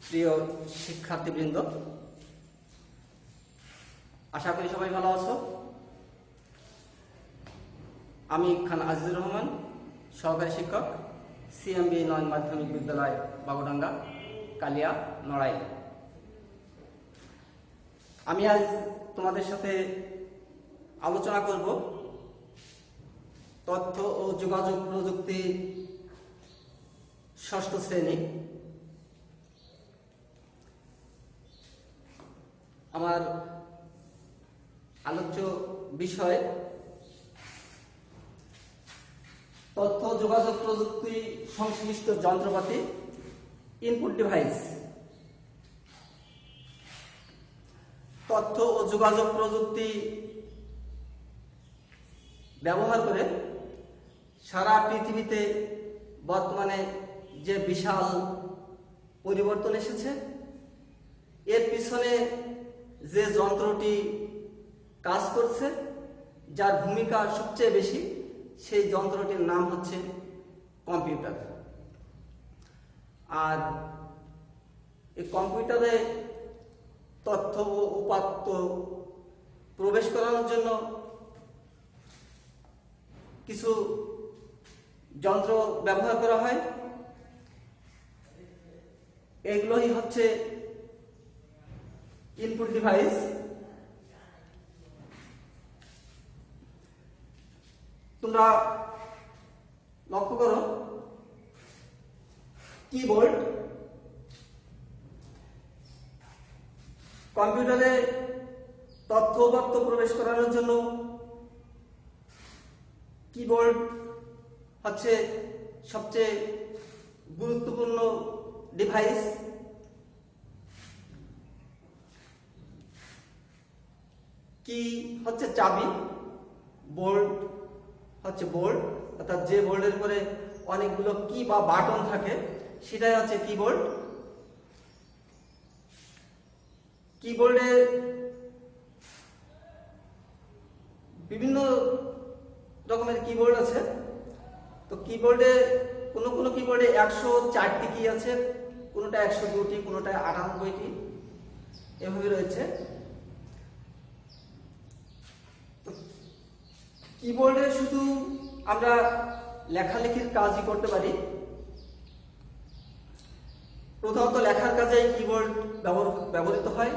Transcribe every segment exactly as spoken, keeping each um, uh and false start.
প্রিয় শিক্ষার্থীবৃন্দ, আশা করি সবাই ভালো আছো। আমি খান আজিজুর রহমান, সহকারী শিক্ষক, সিএমবি নয় মাধ্যমিক বিদ্যালয় বাবুডাঙ্গা, কালিয়া, নড়াইল। আমি আজ তোমাদের সাথে আলোচনা করব তথ্য ও যোগাযোগ প্রযুক্তি ষষ্ঠ শ্রেণী। আমার আলোচ্য বিষয় তথ্য যোগাযোগ প্রযুক্তি সংশ্লিষ্ট যন্ত্রপাতি, ইনপুট ডিভাইস। তথ্য ও যোগাযোগ প্রযুক্তি ব্যবহার করে সারা পৃথিবীতে বর্তমানে যে বিশাল পরিবর্তন এসেছে, এর পিছনে যে যন্ত্রটি কাজ করছে, যার ভূমিকা সবচেয়ে বেশি, সেই যন্ত্রটির নাম হচ্ছে কম্পিউটার। আর এই কম্পিউটারে তথ্য ও উপাত্ত প্রবেশ করানোর জন্য কিছু যন্ত্র ব্যবহার করা হয়। এগুলোই হচ্ছে ইনপুট ডিভাইস। তোমরা লক্ষ্য করো, কিবোর্ড। কম্পিউটারে তথ্য উপাত্ত প্রবেশ করানোর জন্য কিবোর্ড হচ্ছে সবচেয়ে গুরুত্বপূর্ণ ডিভাইস। কি হচ্ছে চাবি, বোল্ট হচ্ছে বোর্ড, অর্থাৎ যে বোর্ডের উপরে অনেকগুলো কি বা বাটন থাকে সেটাই হচ্ছে কিবোর্ড। কিবোর্ডে বিভিন্ন রকমের কিবোর্ড আছে। তো কিবোর্ডে কোনো কোনো কিবোর্ডে একশো চারটি কি আছে, কোনোটা একশো দুটি, কোনোটা আটানব্বইটি, এভাবে রয়েছে। কিবোর্ডে শুধু আমরা লেখালেখির কাজই করতে পারি। প্রধানত লেখার কাজে কিবোর্ড ব্যবহৃত হয়।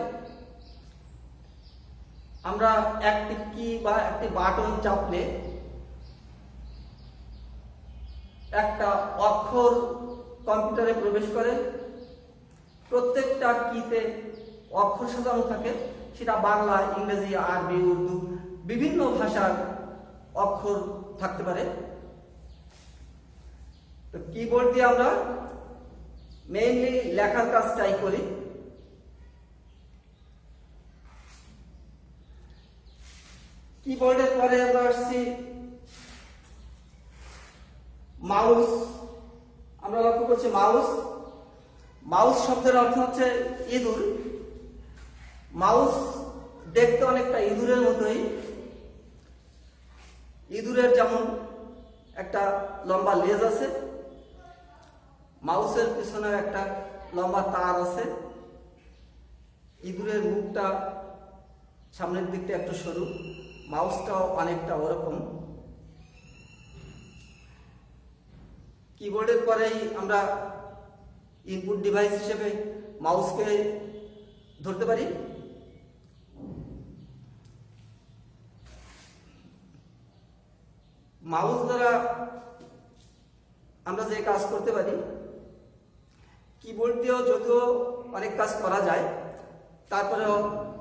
আমরা একটি কি বা একটি বাটন চাপলে একটা অক্ষর কম্পিউটারে প্রবেশ করে। প্রত্যেকটা কিতে অক্ষর সাজানো থাকে, সেটা বাংলা, ইংরেজি, আরবি, উর্দু, বিভিন্ন ভাষার অক্ষর থাকতে পারে। তো কিবোর্ড দিয়ে আমরা মেইনলি লেখার কাজটাই করি। কিবোর্ডের পরে আমরা আসছি মাউস। আমরা লক্ষ্য করছি মাউস। মাউস শব্দের অর্থ হচ্ছে ইঁদুর। মাউস দেখতে অনেকটা ইঁদুরের মতোই। ইঁদুরের যেমন একটা লম্বা লেজ আছে, মাউসের পিছনে একটা লম্বা তার আছে। ইঁদুরের মুখটা সামনের দিকটা একটু সরু, মাউসটাও অনেকটা ওরকম। কিবোর্ডের পরেই আমরা ইনপুট ডিভাইস হিসেবে মাউসকে ধরতে পারি। মাউস দ্বারা আমরা যে কাজ করতে পারি, কিবোর্ড দিয়েও যদিও অনেক কাজ করা যায়, তারপরেও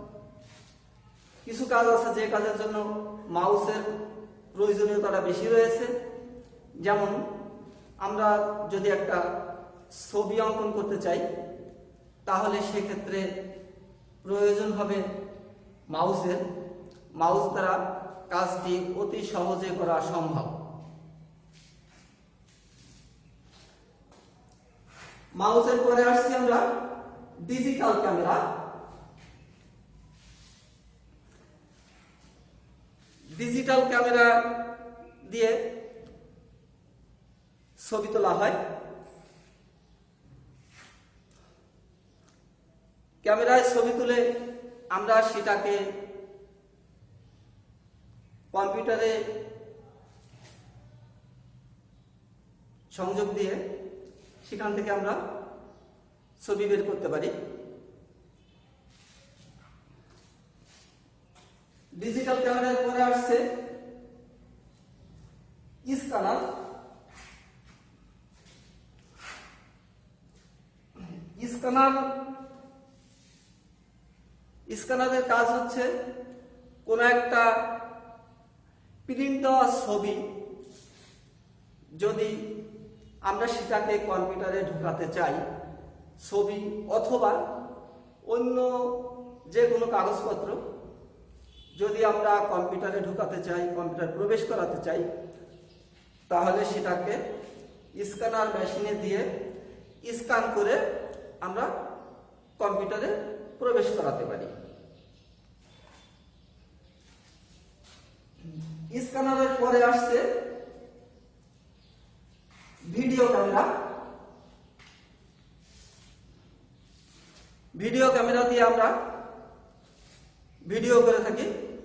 কিছু কাজ আছে যে কাজের জন্য মাউসের প্রয়োজনীয়তাটা বেশি রয়েছে। যেমন আমরা যদি একটা ছবি অঙ্কন করতে চাই, তাহলে সেক্ষেত্রে প্রয়োজন হবে মাউসের। মাউস দ্বারা কাজটি অতি সহজে করা সম্ভব। মাউসের পরে আসছি আমরা ডিজিটাল ক্যামেরা। ডিজিটাল ক্যামেরা দিয়ে ছবি তোলা হয়। ক্যামেরায় ছবি তুলে আমরা সেটাকে কম্পিউটারে সংযোগ দিয়ে সেখান থেকে আমরা ছবি বের করতে পারি। ডিজিটাল ক্যামেরার পরে আসছে স্ক্যানার। স্ক্যানার স্ক্যানারের কাজ হচ্ছে কোন একটা প্রিন্ট দেওয়া ছবি যদি আমরা সেটাকে কম্পিউটারে ঢোকাতে চাই, ছবি অথবা অন্য যে কোনো কাগজপত্র যদি আমরা কম্পিউটারে ঢোকাতে চাই, কম্পিউটার প্রবেশ করাতে চাই, তাহলে সেটাকে স্ক্যানার মেশিনে দিয়ে স্ক্যান করে আমরা কম্পিউটারে প্রবেশ করাতে পারি। স্ক্যানারের পরে আসছে ভিডিও ক্যামেরা। ভিডিও ক্যামেরা দিয়ে আমরা ভিডিও করে থাকি।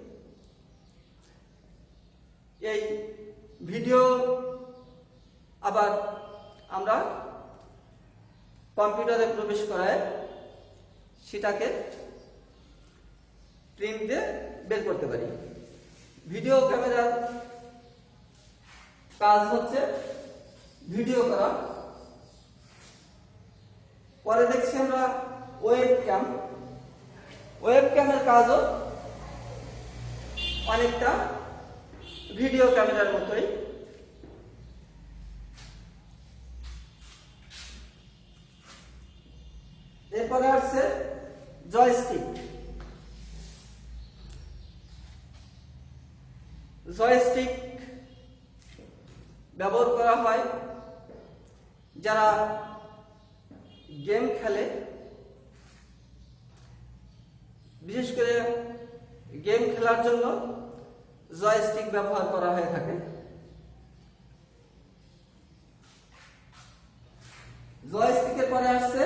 এই ভিডিও আবার আমরা কম্পিউটারে প্রবেশ করায় সেটাকে প্রিন্ট দিয়ে বের করতে পারি। ভিডিও ক্যামেরার কাজ হচ্ছে ভিডিও করা। পরে দেখছি আমরা ওয়েব ক্যাম। ওয়েব ক্যামের কাজও অনেকটা ভিডিও ক্যামেরার মতোই। এরপরে আসছে জয়স্টিক। জয়স্টিক ব্যবহার করা হয় যারা গেম খেলে, বিশেষ করে গেম খেলার জন্য জয়স্টিক ব্যবহার করা হয়ে থাকে। জয়স্টিকের পরে আসছে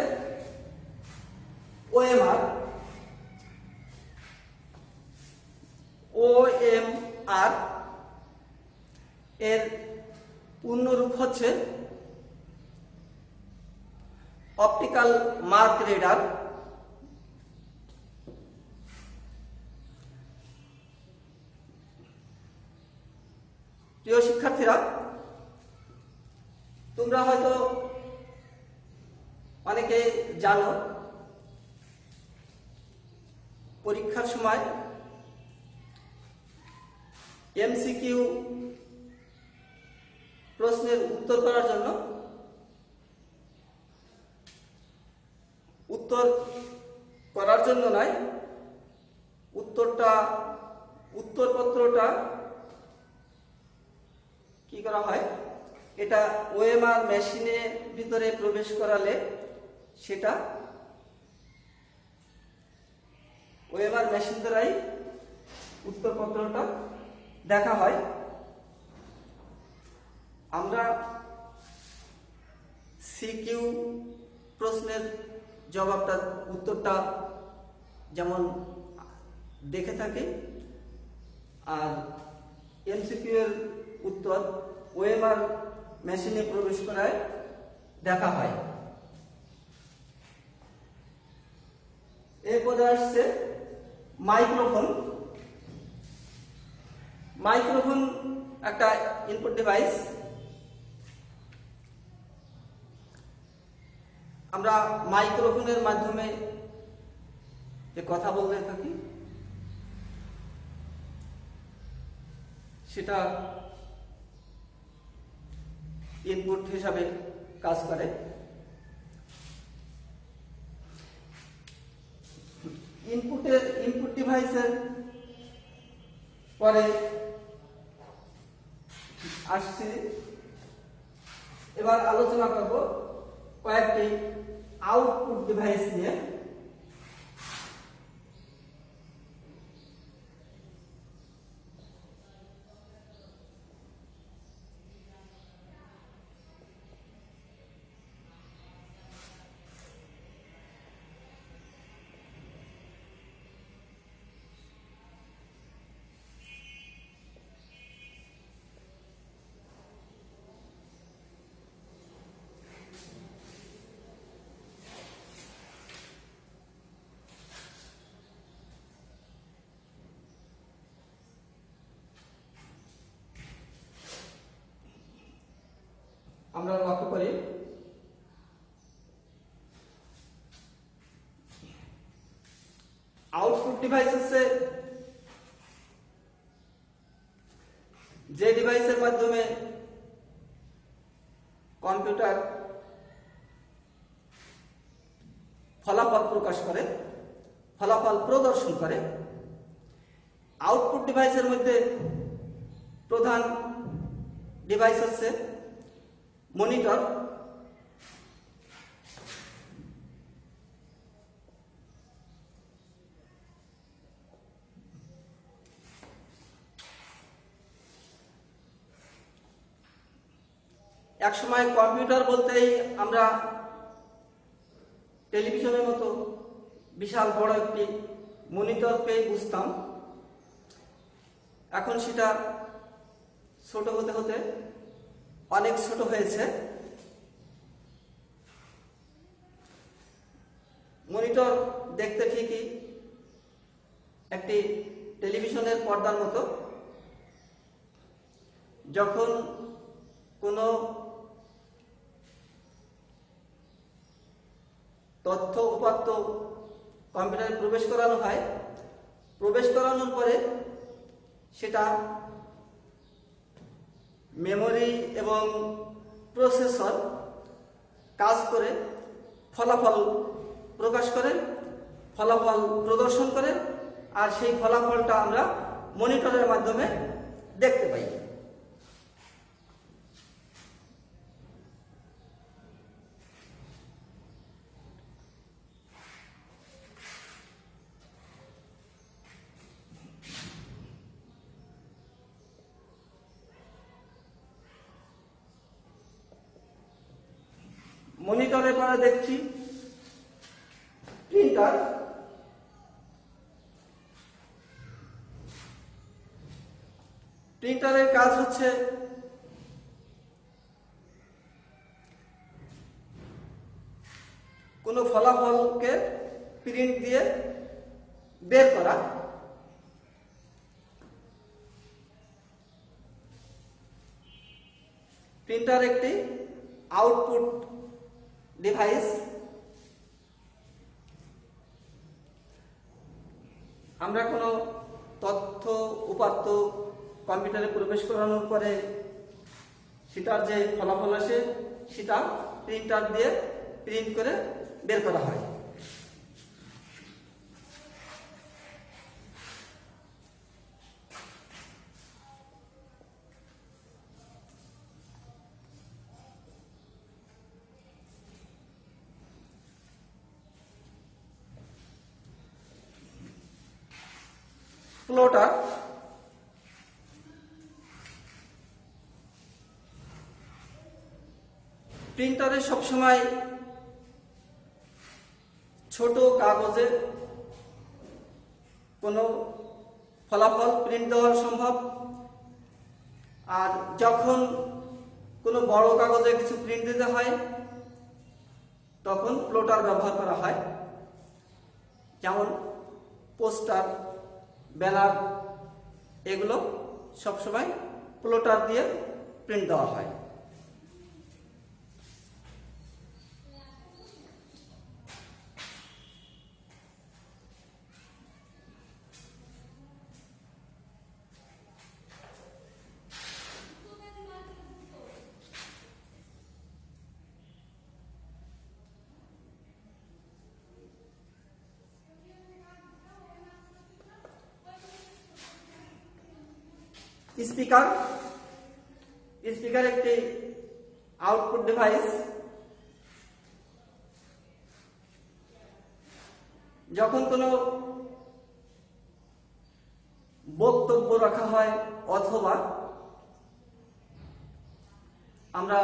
ওএমআর। ওএমআর এর পূর্ণরূপ হচ্ছে অপটিক্যাল মার্ক রিডার। প্রিয় শিক্ষার্থীরা, তোমরা হয়তো অনেকে জানো পরীক্ষার সময় এমসিকিউ প্রশ্নের উত্তর করার জন্য উত্তর করার জন্য নয়, উত্তরটা উত্তরপত্রটা কি করা হয়, এটা ওএমআর মেশিনের ভিতরে প্রবেশ করালে সেটা ওএমআর মেশিন দ্বারাই উত্তরপত্রটা দেখা হয়। আমরা সিকিউ প্রশ্নের জবাবটা উত্তরটা যেমন দেখে থাকি, আর এমসিকিউ এর উত্তর ওএমআর মেশিনে প্রবেশ করায় দেখা হয়। এরপরে আসছে মাইক্রোফোন। মাইক্রোফোন একটা ইনপুট ডিভাইস। আমরা মাইক্রোফোনের মাধ্যমে যে কথা বলতে থাকি সেটা ইনপুট হিসাবে কাজ করে। ইনপুটের ইনপুট ডিভাইসের পরে আসছে, এবার আলোচনা করব কয়েকটি আউটপুট ডিভাইস নিয়ে। আমরা লক্ষ্য করি আউটপুট ডিভাইস হচ্ছে যে ডিভাইসের মাধ্যমে কম্পিউটার ফলাফল প্রকাশ করে, ফলাফল প্রদর্শন করে। আউটপুট ডিভাইসের মধ্যে প্রধান ডিভাইস হচ্ছে মনিটর, একসময় কম্পিউটার বলতেই আমরা টেলিভিশনের মতো বিশাল বড় একটি মনিটরকে বুঝতাম। এখন সেটা ছোট হতে হতে অনেক ছোট হয়েছে। মনিটর দেখতে ঠিকই একটি টেলিভিশনের পর্দার মতো। যখন কোনো তথ্য উপাত্ত কম্পিউটারে প্রবেশ করানো হয়, প্রবেশ করানোর পরে সেটা মেমোরি এবং প্রসেসর কাজ করে ফলাফল প্রকাশ করে, ফলাফল প্রদর্শন করে, আর সেই ফলাফলটা আমরা মনিটরের মাধ্যমে দেখতে পাই। মনিটরে পরে দেখছি প্রিন্টার। প্রিন্টারের কাজ হচ্ছে কোনো ফলাফলকে প্রিন্ট দিয়ে বের করা। প্রিন্টার একটি আউটপুট ডিভাইস। আমরা কোনো তথ্য উপাত্ত কম্পিউটারে প্রবেশ করানোর পরে সেটার যে ফলাফল আসে সেটা প্রিন্টার দিয়ে প্রিন্ট করে বের করা হয়। প্লটার প্রিন্টারে সবসময় ছোট কাগজে কোনো ফলাফল প্রিন্ট দেওয়া সম্ভব, আর যখন কোনো বড় কাগজে কিছু প্রিন্ট দিতে হয় তখন প্লটার ব্যবহার করা হয়। যেমন পোস্টার, ব্যানার, এগুলো সবসময় প্লটার দিয়ে প্রিন্ট দেওয়া হয়। স্পিকার স্পিকার একটি আউটপুট ডিভাইস। যখন কোনো বক্তব্য রাখা হয় অথবা আমরা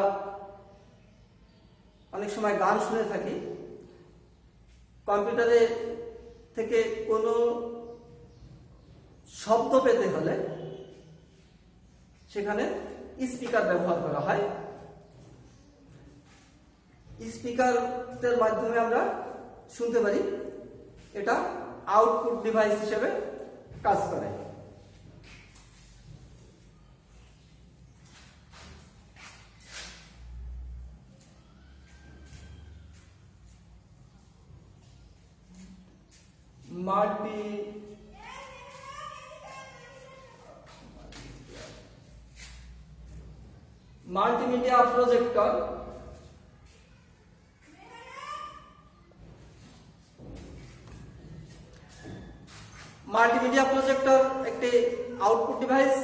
অনেক সময় গান শুনে থাকি, কম্পিউটারে থেকে কোনো শব্দ পেতে হলে সেখানে স্পিকার ব্যবহার করা হয়। স্পিকারের মাধ্যমে আমরা শুনতে পারি। এটা আউটপুট ডিভাইস হিসেবে কাজ করে। Multi multimedia projector multimedia projector একটি আউটপুট ডিভাইস।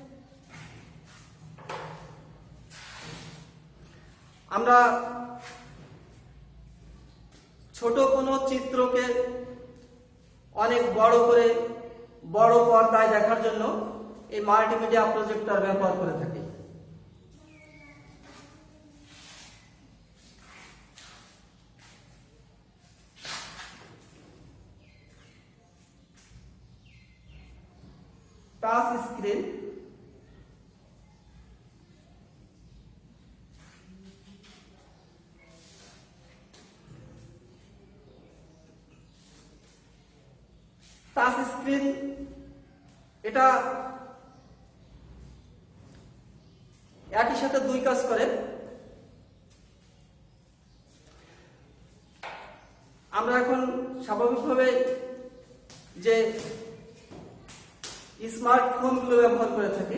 আমরা ছোট কোনো চিত্রকে অনেক বড় করে বড় পর্দায় দেখার জন্য এই মাল্টিমিডিয়া প্রজেক্টর ব্যবহার করে থাকি। টাচ স্ক্রিন, টাচ স্ক্রিন এটা একই সাথে দুই কাজ করে। আমরা এখন স্বাভাবিকভাবে যে স্মার্টফোনগুলো ব্যবহার করে থাকি,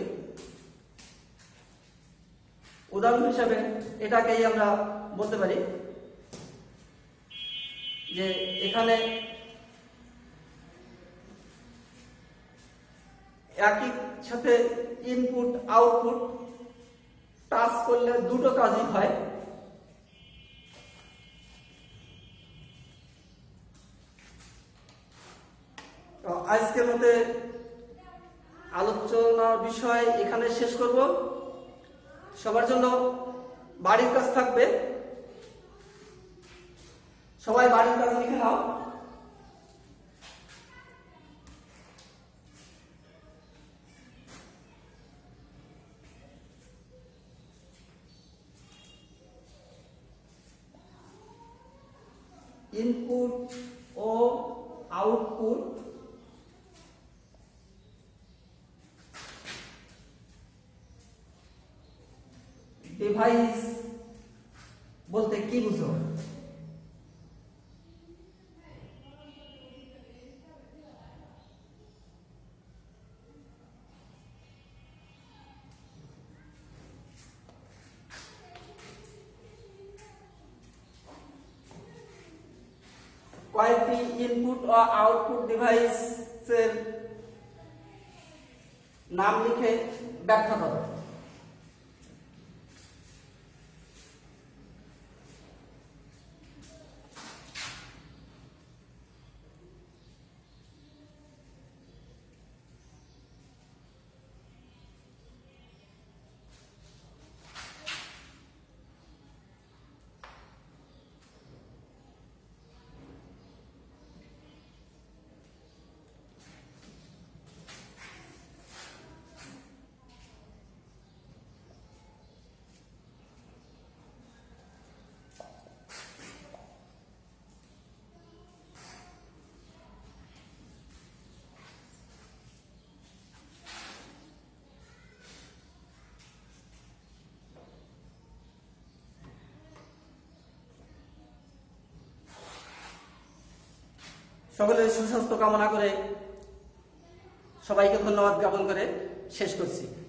উদাহরণ হিসাবে এটাকেই আমরা বলতে পারি যে এখানে একই সাথে ইনপুট আউটপুট টাচ করলে দুটো কাজই হয়। তো আজকের মতে আলোচনার বিষয় এখানে শেষ করব। সবার জন্য বাড়ির কাজ থাকবে, সবাই বাড়ির কাজ লিখে নাও। ইনপুট ও আউটপুট ডিভাইস বলতে কি বুঝো? কয়েকটি ইনপুট ও আউটপুট ডিভাইসের নাম লিখে ব্যাখ্যা করো। সকলের সুস্বাস্থ্য কামনা করে সবাইকে ধন্যবাদ জ্ঞাপন করে শেষ করছি।